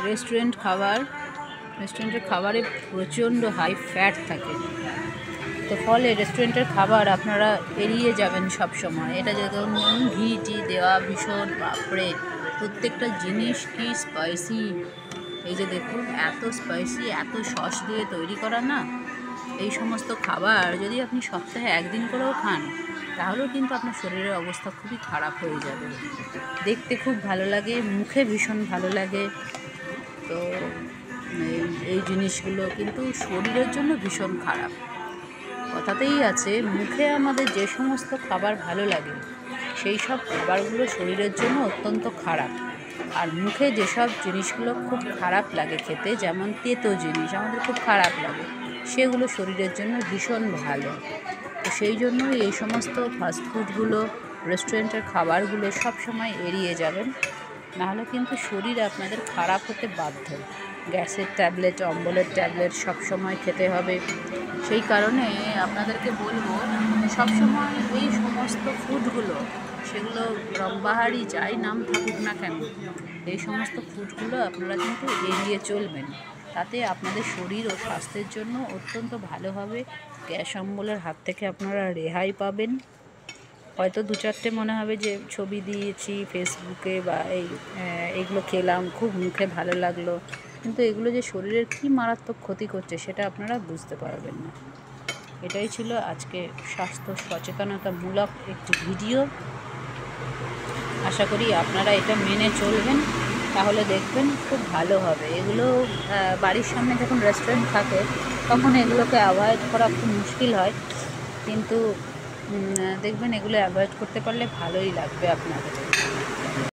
রেস্টুরেন্টের খাবারে প্রচণ্ড হাই ফ্যাট থাকে, তো ফলে রেস্টুরেন্টের খাবার আপনারা এড়িয়ে যাবেন সব সময়। এটা যেমন ঘি টি দেওয়া ভীষণ, বাপরে প্রত্যেকটা জিনিস কি স্পাইসি। এই যে দেখুন, এত স্পাইসি, এত সস দিয়ে তৈরি করা না। এই সমস্ত খাবার যদি আপনি সপ্তাহে একদিন করেও খান, তাহলেও কিন্তু আপনার শরীরের অবস্থা খুবই খারাপ হয়ে যাবে। দেখতে খুব ভালো লাগে, মুখে ভীষণ ভালো লাগে, তো এই জিনিসগুলো কিন্তু শরীরের জন্য ভীষণ খারাপ। কথাতেই আছে, মুখে আমাদের যে সমস্ত খাবার ভালো লাগে সেই সব খাবারগুলো শরীরের জন্য অত্যন্ত খারাপ। আর মুখে যেসব জিনিসগুলো খুব খারাপ লাগে খেতে, যেমন তেতো জিনিস আমাদের খুব খারাপ লাগে, সেগুলো শরীরের জন্য ভীষণ ভালো। তো সেই জন্যই এই সমস্ত ফাস্টফুডগুলো, রেস্টুরেন্টের খাবারগুলো সব সময় এড়িয়ে যাবেন, নাহলে কিন্তু শরীর আপনাদের খারাপ হতে বাধ্য। গ্যাসের ট্যাবলেট, অম্বলের ট্যাবলেট সব সময় খেতে হবে। সেই কারণে আপনাদেরকে বলবো, সবসময় এই সমস্ত ফুডগুলো, সেগুলো রংবাহারি যাই নাম থাকুক না কেন, এই সমস্ত ফুডগুলো আপনারা কিন্তু এড়িয়ে চলবেন। তাতে আপনাদের শরীর ও স্বাস্থ্যের জন্য অত্যন্ত ভালো হবে। গ্যাস অম্বলের হাত থেকে আপনারা রেহাই পাবেন। হয়তো দু চারটে মনে হবে যে ছবি দিয়েছি ফেসবুকে বা এইগুলো খেলাম, খুব মুখে ভালো লাগলো, কিন্তু এগুলো যে শরীরের কী মারাত্মক ক্ষতি করছে সেটা আপনারা বুঝতে পারবেন না। এটাই ছিল আজকে স্বাস্থ্য সচেতনতামূলক একটি ভিডিও। আশা করি আপনারা এটা মেনে চলবেন, তাহলে দেখবেন খুব ভালো হবে। এগুলো বাড়ির সামনে যখন রেস্টুরেন্ট থাকে তখন এগুলোকে অ্যাভয়েড করা খুব মুশকিল হয়, কিন্তু দেখবেন এগুলো অ্যাভয়েড করতে পারলে ভালোই লাগবে আপনাদের।